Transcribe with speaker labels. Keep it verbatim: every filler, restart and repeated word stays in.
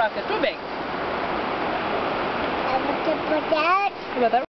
Speaker 1: rocket swimming.
Speaker 2: I want to put that.
Speaker 1: How about that?